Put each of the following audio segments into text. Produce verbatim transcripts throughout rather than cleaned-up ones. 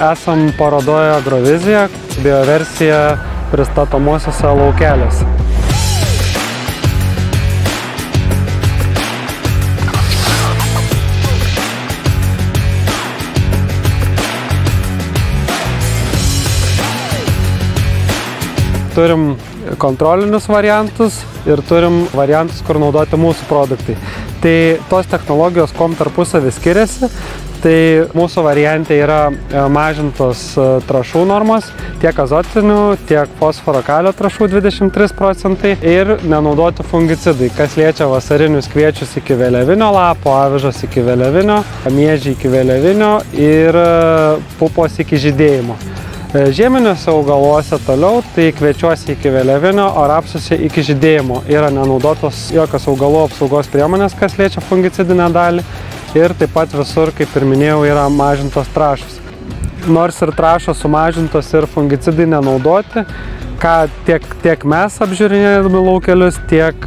esam parodoje Agrovizija, bioversija pristatomosiuose laukeliuose. Turim kontrolinius variantus ir turim variantus, kur naudoti mūsų produktai. Tai tos technologijos kom tarpusavį skiriasi, tai mūsų variante yra mažintos trąšų normos, tiek azotinių, tiek fosforo kalio trąšų dvidešimt trys procentai ir nenaudoti fungicidai, kas liečia vasarinius kviečius iki vėliavinio lapo, avižas iki vėliavinio, miežį iki vėliavinio ir pupos iki žydėjimo. Žieminiuose augaluose toliau, tai kviečiuose iki vėliavinio, o rapsuose iki žydėjimo. Yra nenaudotos jokios augalų apsaugos priemonės, kas liečia fungicidinę dalį. Ir taip pat visur, kaip ir minėjau, yra mažintos trąšos. Nors ir trąšos sumažintos ir fungicidai nenaudoti, ką tiek, tiek mes apžiūrinėdami laukelius, tiek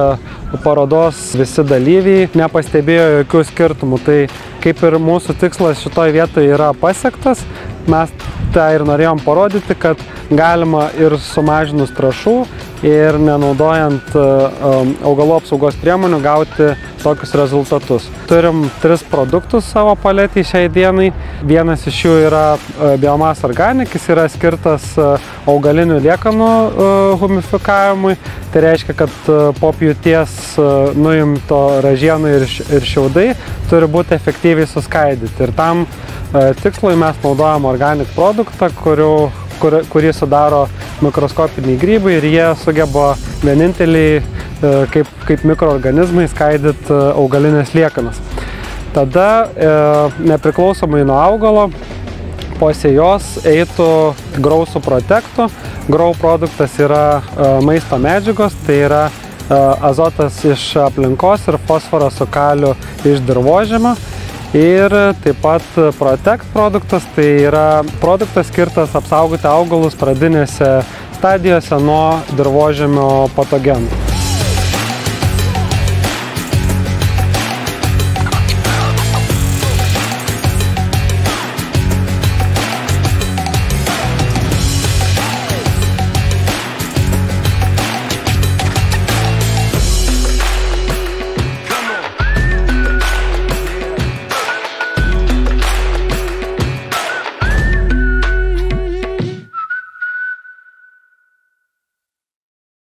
parodos visi dalyviai nepastebėjo jokių skirtumų. Tai kaip ir mūsų tikslas šitoje vietoje yra pasiektas, mes tą ir norėjom parodyti, kad galima ir sumažinus trąšų ir nenaudojant augalų apsaugos priemonių gauti tokius rezultatus. Turim tris produktus savo paletį šiai dienai. Vienas iš jų yra Biomass Organic, jis yra skirtas augalinių liekanų humifikavimui. Tai reiškia, kad po pjūties nuimto ražienų ir šiaudai turi būti efektyviai suskaidyti. Ir tam tikslui mes naudojam organic produktą, kurių, kur, kurį sudaro mikroskopiniai grybai ir jie sugeba vieninteliai kaip, kaip mikroorganizmai skaidyti augalinės liekanas. Tada e, nepriklausomai nuo augalo po sėjos eitų Grow su Protektu. Grow produktas yra e, maisto medžiagos, tai yra e, azotas iš aplinkos ir fosforas su kaliu iš dirvožemio. Ir taip pat Protect produktas, tai yra produktas skirtas apsaugoti augalus pradinėse stadijose nuo dirvožemio patogenų.